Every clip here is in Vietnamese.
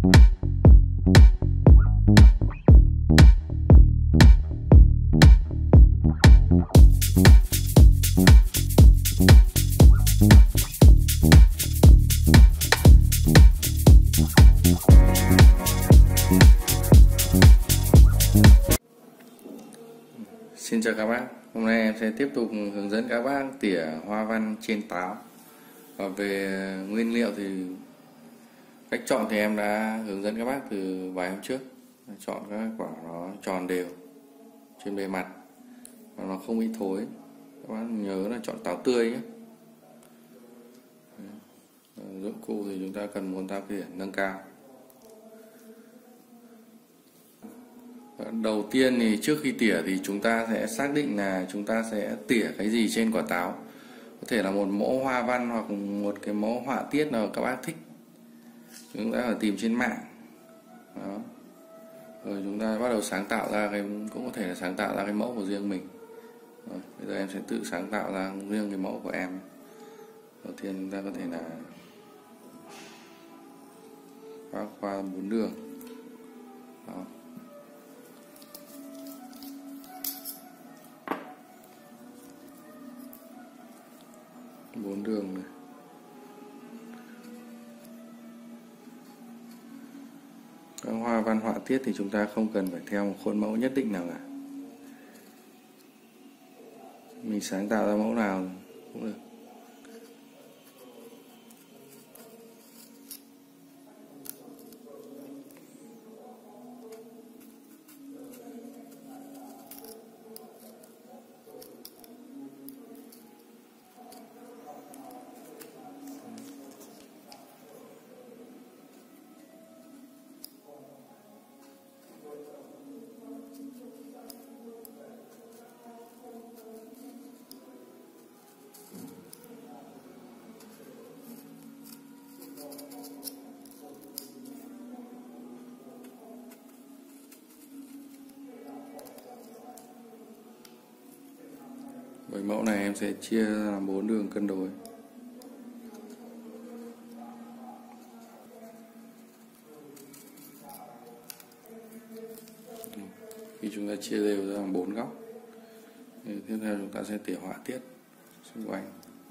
Xin chào các bác, hôm nay em sẽ tiếp tục hướng dẫn các bác tỉa hoa văn trên táo. Và về nguyên liệu thì cách chọn thì em đã hướng dẫn các bác từ vài hôm trước. Chọn các quả nó tròn đều trên bề mặt và nó không bị thối. Các bác nhớ là chọn táo tươi nhé. Dụng cụ thì chúng ta cần một táo tỉa nâng cao. Đầu tiên thì trước khi tỉa thì chúng ta sẽ xác định là chúng ta sẽ tỉa cái gì trên quả táo. Có thể là một mẫu hoa văn hoặc một cái mẫu họa tiết nào các bác thích. Chúng ta phải tìm trên mạng. Đó. Rồi chúng ta bắt đầu sáng tạo ra cũng có thể là sáng tạo ra cái mẫu của riêng mình. Rồi, bây giờ em sẽ tự sáng tạo ra riêng cái mẫu của em. Đầu tiên chúng ta có thể là phác qua 4 đường. Đó. 4 đường này. Các hoa văn họa tiết thì chúng ta không cần phải theo một khuôn mẫu nhất định nào cả. Mình sáng tạo ra mẫu nào cũng được. Với mẫu này em sẽ chia ra làm 4 đường cân đối. Khi chúng ta chia đều ra làm 4 góc, thì tiếp theo chúng ta sẽ tỉa họa tiết xung quanh.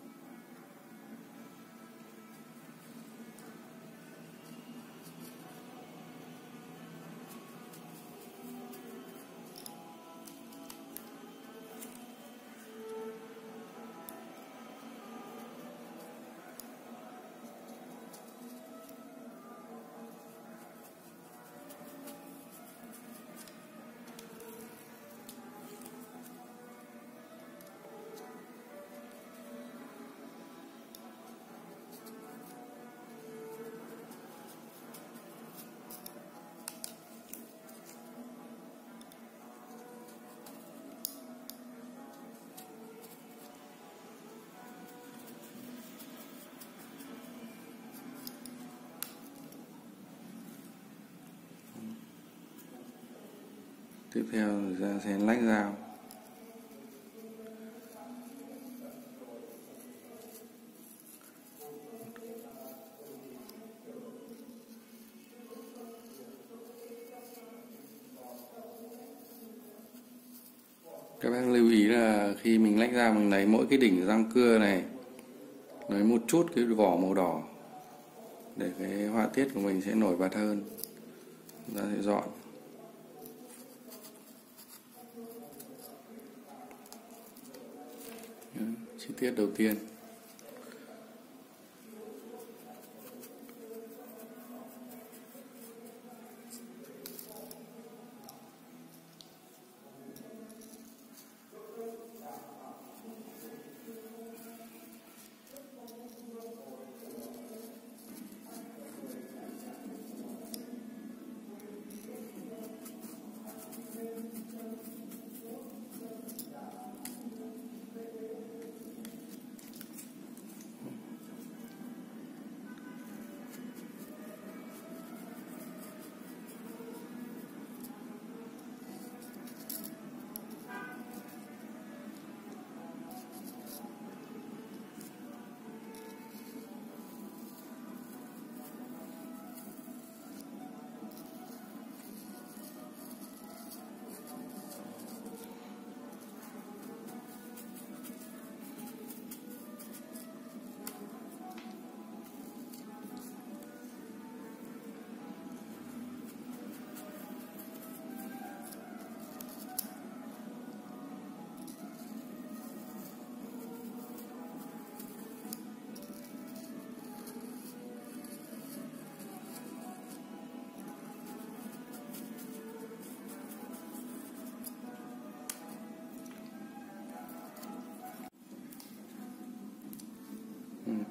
Tiếp theo ta sẽ lách dao. Các bác lưu ý là khi mình lách dao mình lấy mỗi cái đỉnh răng cưa này, lấy một chút cái vỏ màu đỏ để cái họa tiết của mình sẽ nổi bật hơn. Chúng ta sẽ dọn. Chi tiết đầu tiên.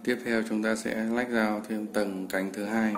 Tiếp theo chúng ta sẽ lách rào thêm tầng cánh thứ hai.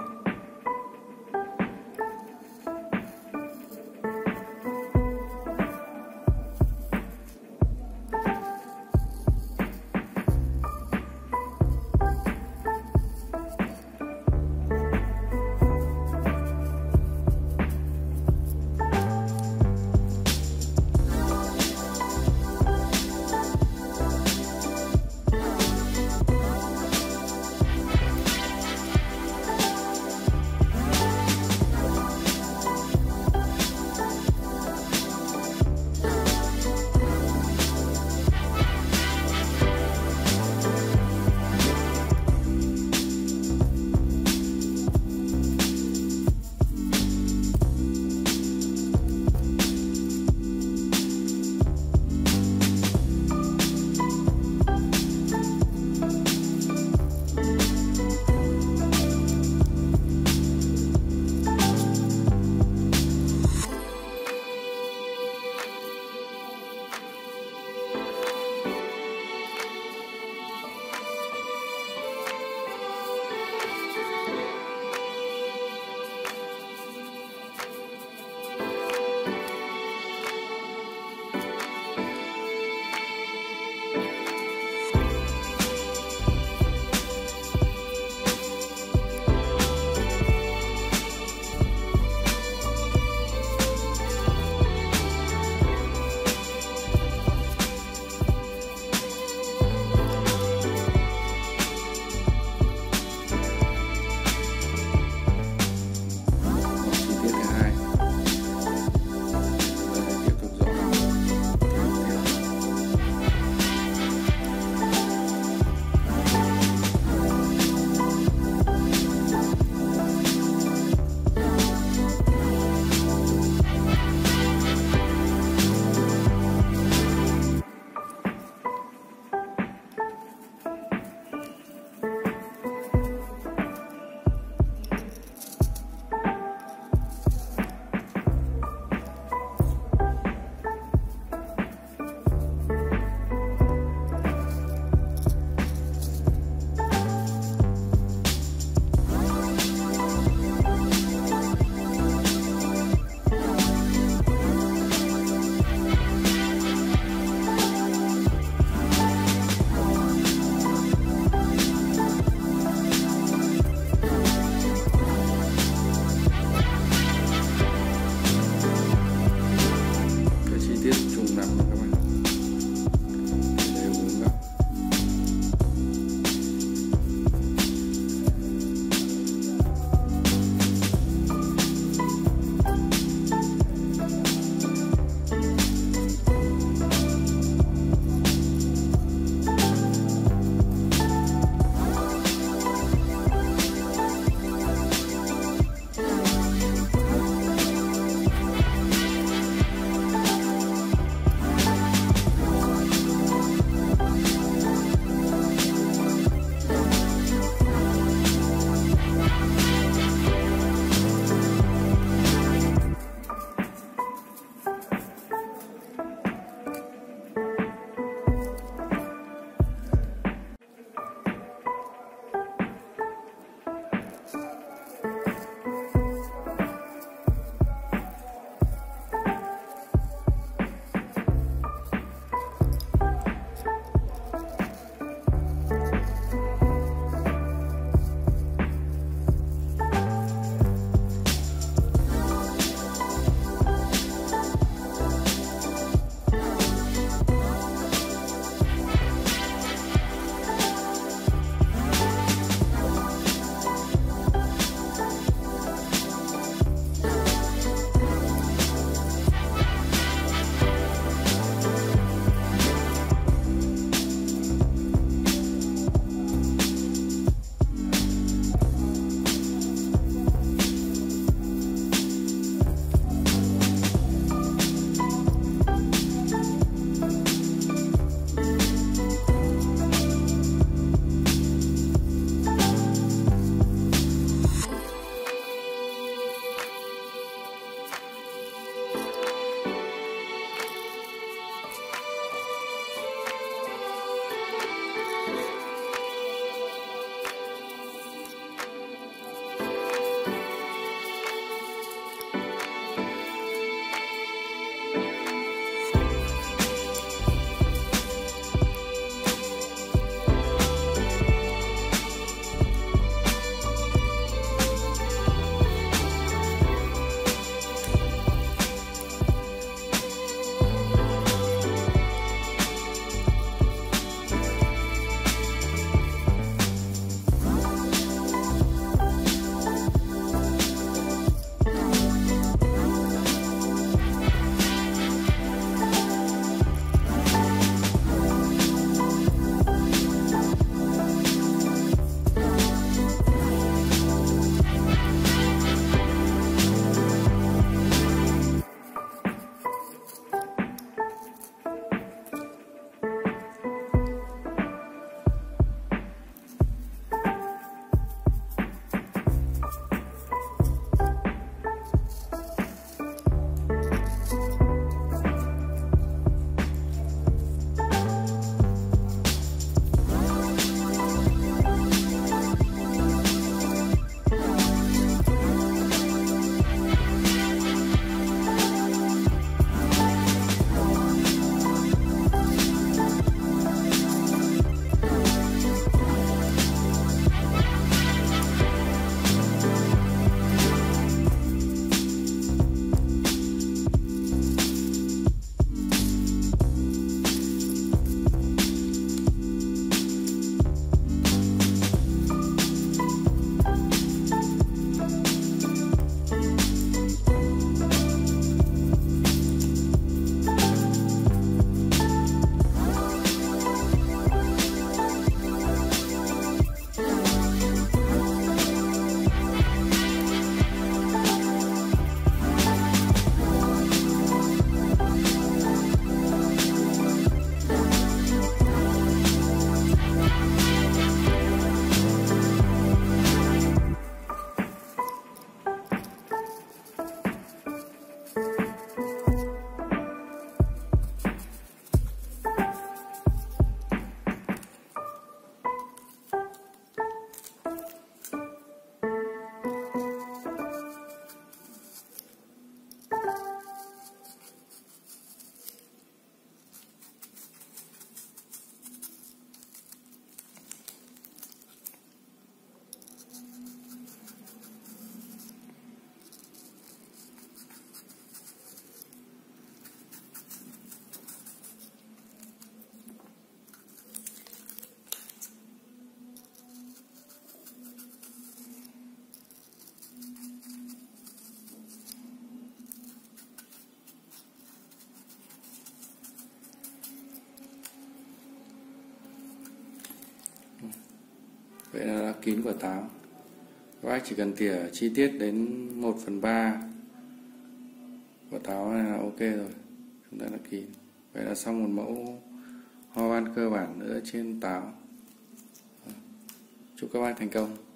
kín quả táo. Các bác chỉ cần tỉa chi tiết đến 1/3 quả táo này là ok rồi, chúng ta đã kín. Vậy là xong một mẫu hoa văn cơ bản nữa trên táo. Chúc các bác thành công.